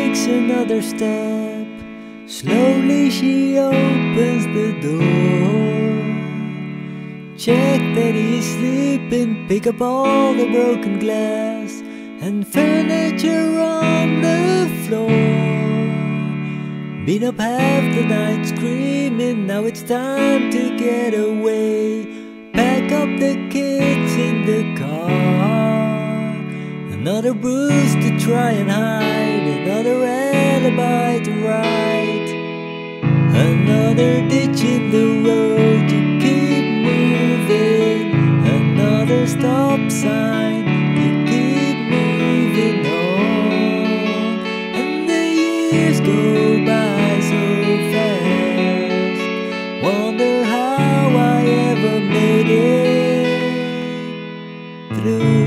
takes another step. Slowly she opens the door. Check that he's sleeping, pick up all the broken glass and furniture on the floor. Been up half the night screaming, now it's time to get away. Pack up the kids in the car. Another bruise to try and hide, another alibi to write, another ditch in the road to keep moving, another stop sign to keep moving on. And the years go by so fast, wonder how I ever made it through.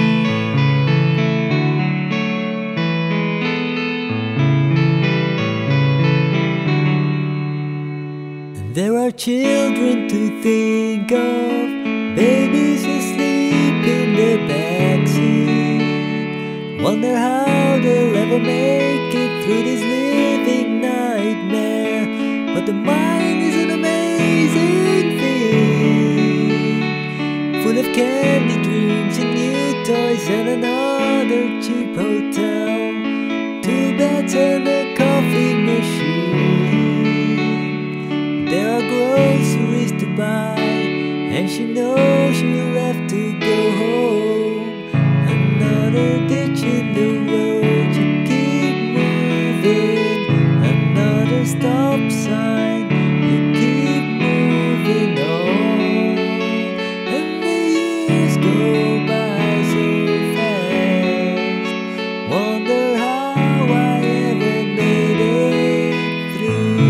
There are children to think of, babies asleep in the backseat. Wonder how they'll ever make it through this living nightmare. But the mind is an amazing thing, full of candy dreams and new toys and another cheap hotel, 2 beds and a coffee machine. There are groceries to buy, and she knows she'll have to go home. Another ditch in the road to keep moving, another stop sign to keep moving on. And the years go by so fast, wonder how I ever made it through.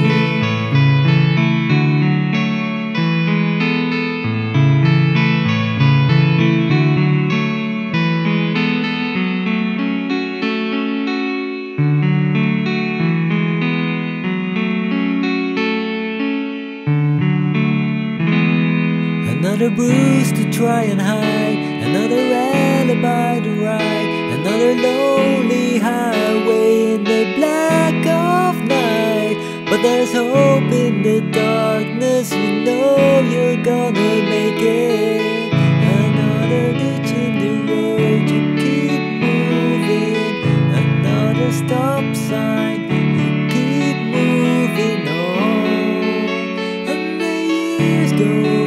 Another bruise to try and hide, another alibi to ride, another lonely highway in the black of night. But there's hope in the darkness, you know you're gonna make it. Another ditch in the road to keep moving, another stop sign to keep moving on. And the years go